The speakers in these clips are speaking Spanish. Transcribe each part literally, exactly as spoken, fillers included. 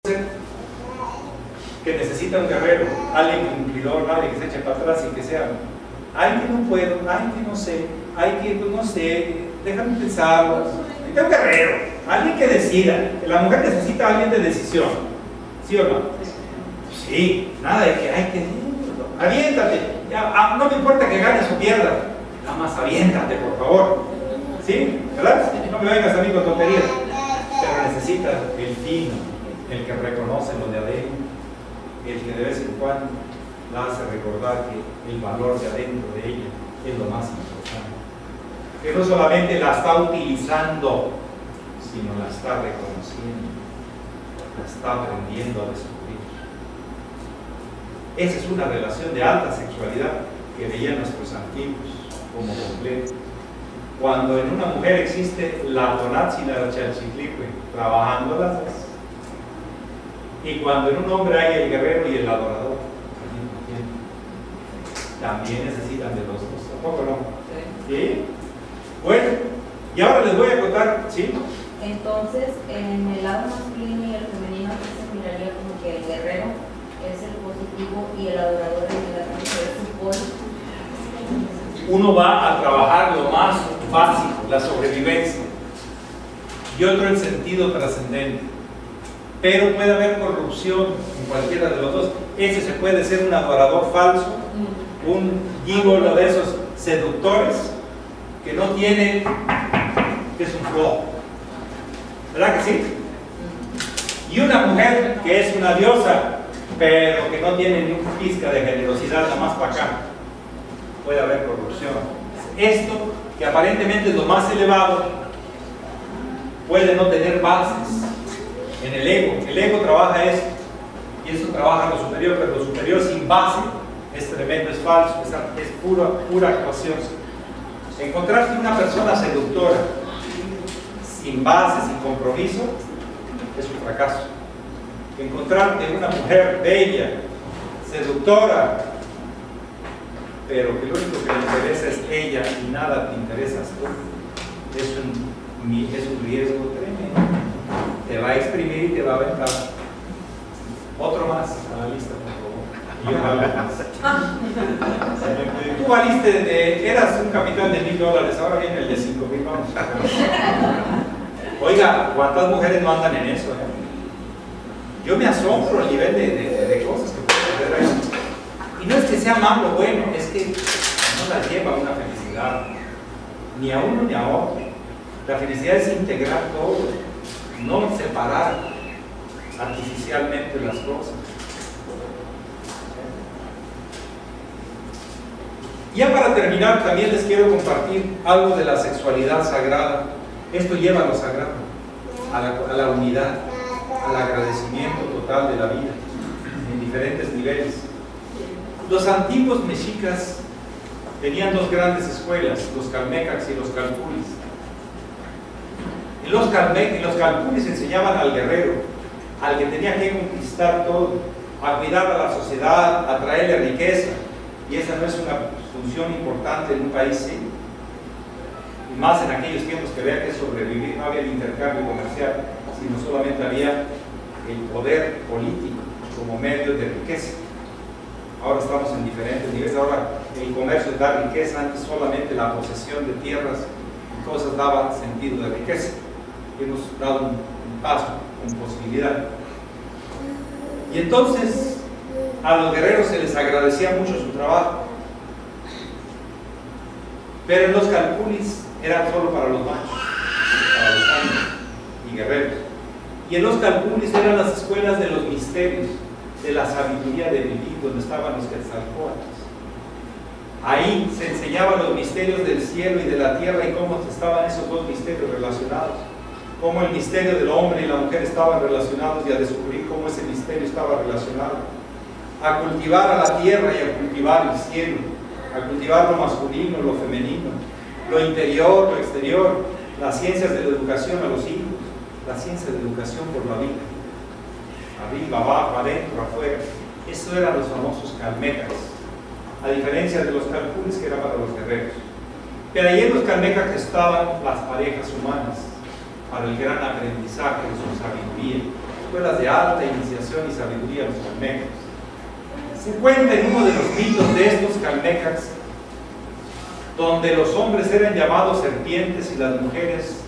que necesita un guerrero, alguien cumplidor, alguien que se eche para atrás y que sea, ay que no puedo, ay que no sé, ay que no sé, déjame pensarlo. Necesita un guerrero, alguien que decida. La mujer necesita a alguien de decisión, ¿sí o no? Sí, nada de que hay que, aviéntate, ya, ah, no me importa que ganes o pierdas, nada más aviéntate por favor, ¿sí? ¿Verdad? No me vengas a mí con tonterías, pero necesita el fino, el que reconoce lo de adentro, el que de vez en cuando la hace recordar que el valor de adentro de ella es lo más importante, que no solamente la está utilizando, sino la está reconociendo, la está aprendiendo a descubrir. Esa es una relación de alta sexualidad que veían nuestros antiguos como completa. Cuando en una mujer existe la tonatzi y la chalchiclique trabajando las dos, y cuando en un hombre hay el guerrero y el adorador, también necesitan de los dos, ¿tampoco no? ¿Sí? Bueno, y ahora les voy a contar, ¿sí? Entonces, en el lado masculino y el femenino se miraría como que el guerrero es el positivo y el adorador es el negativo, es su polo. Uno va a trabajar lo más básico, la sobrevivencia, y otro el sentido trascendente. Pero puede haber corrupción en cualquiera de los dos. Ese se puede ser un adorador falso, un gigolo de esos seductores que no tiene, que es un flojo, ¿verdad que sí? Y una mujer que es una diosa, pero que no tiene ni un pizca de generosidad, nada más para acá. Puede haber corrupción. Esto, que aparentemente es lo más elevado, puede no tener bases en el ego. El ego trabaja esto, y eso trabaja lo superior, pero lo superior sin base es tremendo, es falso, es, es pura, pura actuación. Encontrarte una persona seductora sin base, sin compromiso, es un fracaso. Encontrarte una mujer bella, seductora, pero que lo único que le interesa es ella y nada te interesas tú, es un, es un riesgo tremendo. Te va a exprimir y te va a aventar. Otro más a la lista, por favor. Y yo valgo más. Tú valiste, de, eras un capital de mil dólares, ahora viene el de cinco mil, vamos. Oiga, ¿cuántas mujeres no andan en eso? Eh? Yo me asombro el nivel de, de, de cosas que puede haber ahí. Y no es que sea malo o bueno, es que no la lleva a una felicidad, ni a uno ni a otro. La felicidad es integrar todo, no separar artificialmente las cosas. Ya para terminar, también les quiero compartir algo de la sexualidad sagrada. Esto lleva a lo sagrado, a la, a la unidad, al agradecimiento total de la vida, en diferentes niveles. Los antiguos mexicas tenían dos grandes escuelas, los calmecacs y los calpulis. Y los calmecacs y los calpulis enseñaban al guerrero, al que tenía que conquistar todo, a cuidar a la sociedad, a traerle riqueza. Y esa no es una función importante en un país, ¿sí? Y más en aquellos tiempos que había que sobrevivir, no había el intercambio comercial, sino solamente había el poder político como medio de riqueza. Ahora estamos en diferentes niveles. Ahora el comercio da riqueza, antes solamente la posesión de tierras y cosas daba sentido de riqueza. Hemos dado un, un paso con posibilidad. Y entonces a los guerreros se les agradecía mucho su trabajo, pero en los calpulis eran solo para los machos, para los hombres y guerreros. Y en los calpulis eran las escuelas de los misterios, de la sabiduría de vivir, donde estaban los quetzalcóatl. Ahí se enseñaban los misterios del cielo y de la tierra y cómo estaban esos dos misterios relacionados, cómo el misterio del hombre y la mujer estaban relacionados, y a descubrir cómo ese misterio estaba relacionado, a cultivar a la tierra y a cultivar el cielo, a cultivar lo masculino, lo femenino, lo interior, lo exterior, las ciencias de la educación a los hijos, la ciencia de educación por la vida, arriba, abajo, adentro, afuera. Estos eran los famosos calmecas, a diferencia de los calpulis que eran para los guerreros. Pero ahí en los calmecas estaban las parejas humanas, para el gran aprendizaje de su sabiduría, escuelas de alta iniciación y sabiduría los calmecas. Se cuenta en uno de los mitos de estos calmecas, donde los hombres eran llamados serpientes y las mujeres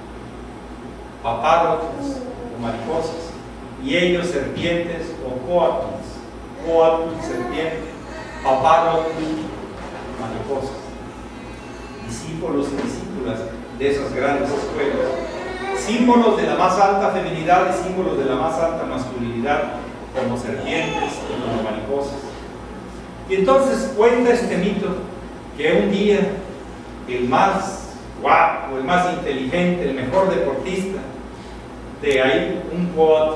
papárotes o mariposas, y ellos serpientes o coatls, coatl, serpiente, papárotes, mariposas, discípulos y discípulas de esas grandes escuelas, símbolos de la más alta feminidad y símbolos de la más alta masculinidad, como serpientes y como mariposas. Y entonces cuenta este mito que un día el más guapo, el más inteligente, el mejor deportista, de ahí un coatl,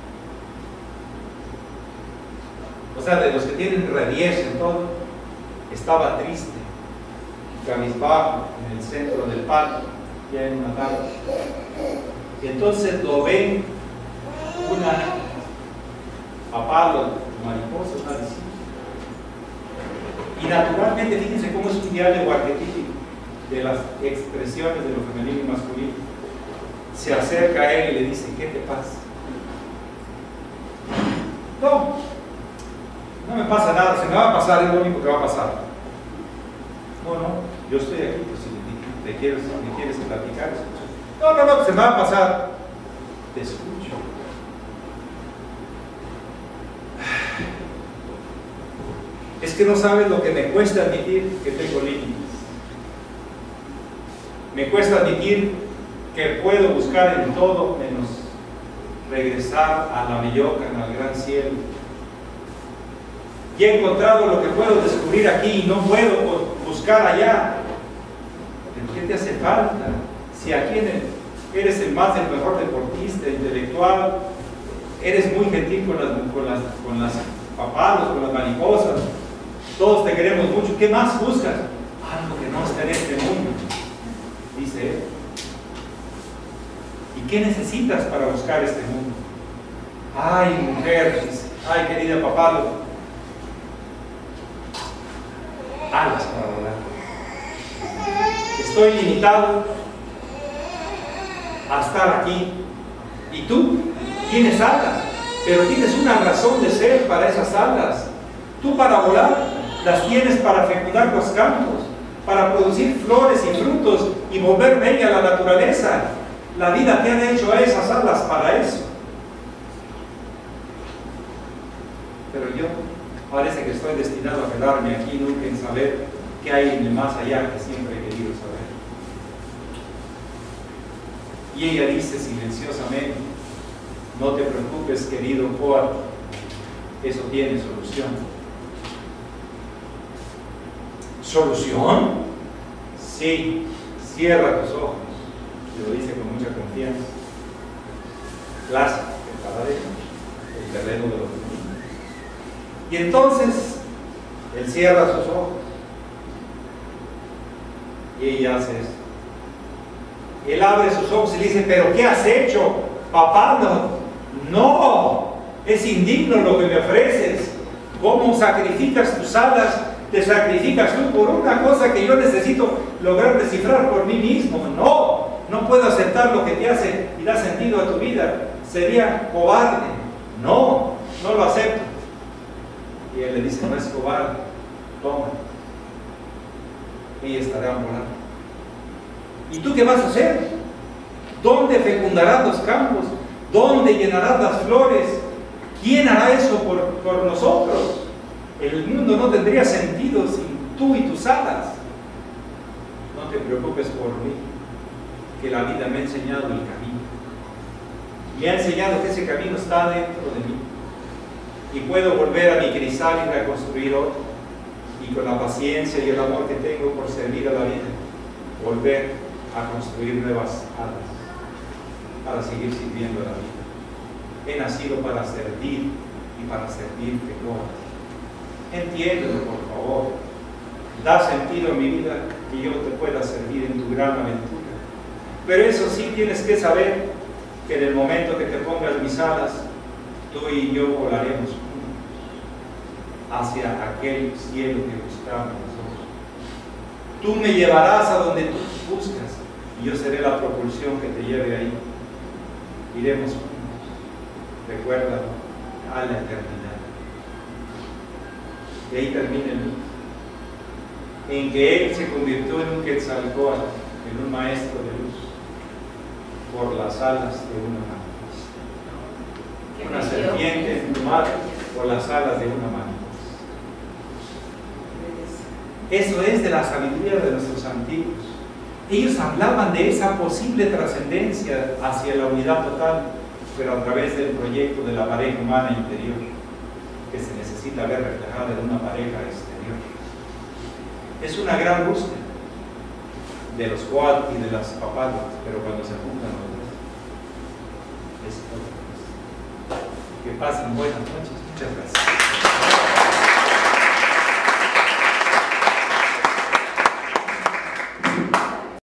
o sea, de los que tienen rediez en todo, estaba triste, cabizbajo en el centro del patio, ya en una tarde. Y entonces lo ven una papalo, mariposa, una discípula. Y naturalmente, fíjense cómo es un diálogo arquetípico de las expresiones de lo femenino y masculino. Se acerca a él y le dice: ¿qué te pasa? No, no me pasa nada, se me va a pasar, es lo único que va a pasar. No, no, yo estoy aquí, pues si te, te quieres, me quieres platicar, escucha. No, no, no, se me va a pasar. Te escucho. Es que no sabes lo que me cuesta admitir que tengo límites. Me cuesta admitir que puedo buscar en todo menos regresar a la Meyocan, al gran cielo. Y he encontrado lo que puedo descubrir aquí y no puedo buscar allá. ¿Pero qué te hace falta? Si aquí eres el más, el mejor deportista, intelectual, eres muy gentil con las, con las, con las papalos, con las mariposas, todos te queremos mucho, ¿qué más buscas? Algo que no está en este mundo, dice él. ¿Y qué necesitas para buscar este mundo? Ay, mujer, dice, ay, querida papalo, alas para volar. Estoy limitado a estar aquí. Y tú tienes alas, pero tienes una razón de ser para esas alas. Tú para volar las tienes para fecundar los campos, para producir flores y frutos y volver bella a la naturaleza. La vida te ha hecho a esas alas para eso. Pero yo parece que estoy destinado a quedarme aquí nunca en saber qué hay en el más allá que siempre he querido saber. Y ella dice silenciosamente: no te preocupes, querido coatl, eso tiene solución. ¿Solución? Sí, cierra tus ojos. Se lo dice con mucha confianza. Clásico, el paradigma, el terreno de los femeninos. Y entonces, él cierra sus ojos. Y ella hace esto. Él abre sus ojos y le dice: ¿pero qué has hecho, papá? No, no, es indigno lo que me ofreces. ¿Cómo sacrificas tus alas? Te sacrificas tú por una cosa que yo necesito lograr descifrar por mí mismo. No, no puedo aceptar lo que te hace y da sentido a tu vida. Sería cobarde. No, no lo acepto. Y él le dice: no es cobarde, toma. Ella estará volando. ¿Y tú qué vas a hacer? ¿Dónde fecundarás los campos? ¿Dónde llenarás las flores? ¿Quién hará eso por, por nosotros? El mundo no tendría sentido sin tú y tus alas. No te preocupes por mí, que la vida me ha enseñado el camino. Me ha enseñado que ese camino está dentro de mí. Y puedo volver a mi crisál y reconstruir otro. Y con la paciencia y el amor que tengo por servir a la vida, volver a construir nuevas alas para seguir sirviendo a la vida. He nacido para servir y para servirte, Lord. Entiéndelo, por favor. Da sentido a mi vida que yo te pueda servir en tu gran aventura. Pero eso sí, tienes que saber que en el momento que te pongas mis alas, tú y yo volaremos juntos hacia aquel cielo que buscamos nosotros. Tú me llevarás a donde tú buscas y yo seré la propulsión que te lleve ahí. Iremos juntos. recuerda a la eternidad. Y ahí termina el mito, en que él se convirtió en un Quetzalcóatl, en un maestro de luz, por las alas de una mariposa. Una serpiente emplumada por las alas de una mariposa. Eso es de la sabiduría de nuestros antiguos. Ellos hablaban de esa posible trascendencia hacia la unidad total, pero a través del proyecto de la pareja humana interior, que se necesita ver reflejada en una pareja exterior. Es una gran búsqueda de los Coat y de las papadas, pero cuando se juntan los dos, es otra cosa. Que pasen buenas noches. Muchas gracias.